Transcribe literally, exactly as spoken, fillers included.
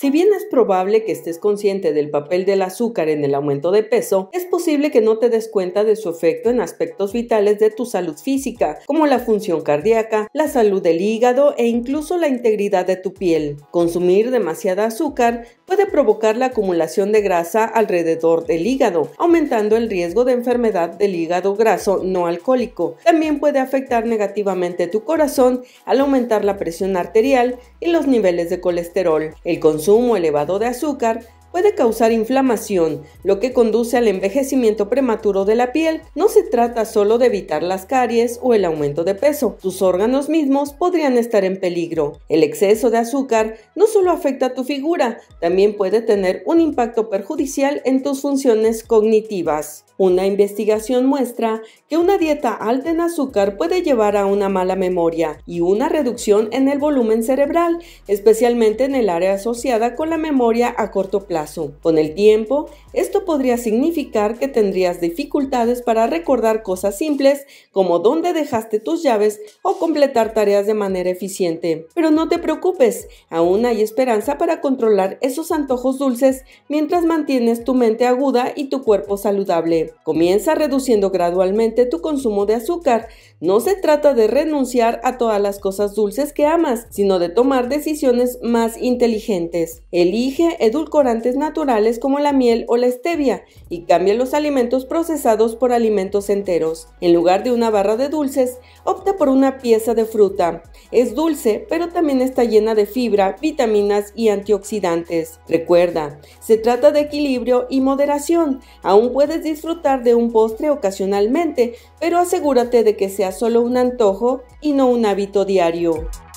Si bien es probable que estés consciente del papel del azúcar en el aumento de peso, es posible que no te des cuenta de su efecto en aspectos vitales de tu salud física, como la función cardíaca, la salud del hígado e incluso la integridad de tu piel. Consumir demasiada azúcar puede provocar la acumulación de grasa alrededor del hígado, aumentando el riesgo de enfermedad del hígado graso no alcohólico. También puede afectar negativamente tu corazón al aumentar la presión arterial y los niveles de colesterol. El consumo elevado de azúcar puede causar inflamación, lo que conduce al envejecimiento prematuro de la piel. No se trata solo de evitar las caries o el aumento de peso, tus órganos mismos podrían estar en peligro. El exceso de azúcar no solo afecta a tu figura, también puede tener un impacto perjudicial en tus funciones cognitivas. Una investigación muestra que una dieta alta en azúcar puede llevar a una mala memoria y una reducción en el volumen cerebral, especialmente en el área asociada con la memoria a corto plazo. Con el tiempo, esto podría significar que tendrías dificultades para recordar cosas simples como dónde dejaste tus llaves o completar tareas de manera eficiente. Pero no te preocupes, aún hay esperanza para controlar esos antojos dulces mientras mantienes tu mente aguda y tu cuerpo saludable. Comienza reduciendo gradualmente tu consumo de azúcar. No se trata de renunciar a todas las cosas dulces que amas, sino de tomar decisiones más inteligentes. Elige edulcorantes naturales como la miel o la stevia y cambia los alimentos procesados por alimentos enteros. En lugar de una barra de dulces, opta por una pieza de fruta. Es dulce, pero también está llena de fibra, vitaminas y antioxidantes. Recuerda, se trata de equilibrio y moderación. Aún puedes disfrutar de un postre ocasionalmente, pero asegúrate de que sea solo un antojo y no un hábito diario.